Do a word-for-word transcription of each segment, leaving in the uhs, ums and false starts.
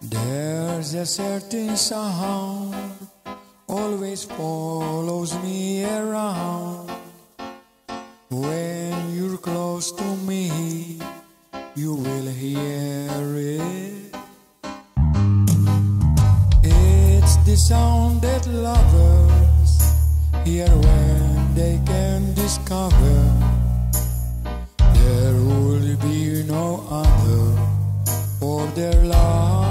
There's a certain sound always follows me around. When you're close to me, you will hear it. It's the sound that lovers hear when they can discover there will be no other for their love.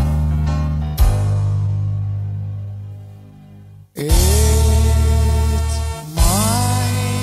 It's my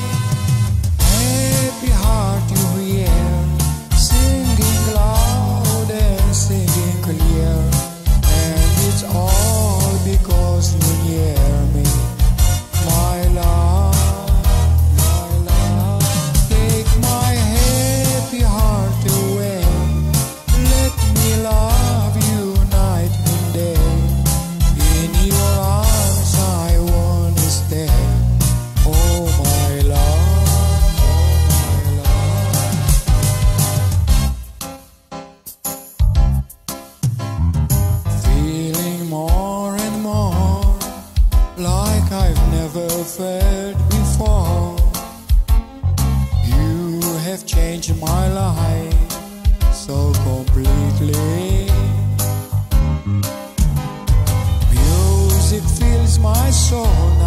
happy heart you hear, singing loud and singing clear, and it's all because you're near me, my love, my love. Take my happy heart away, let me love you night and day. In your arms I wanna stay, oh my love, oh my love. Feeling more and more like I've never felt before. You have changed my life so completely. Music fills my soul now.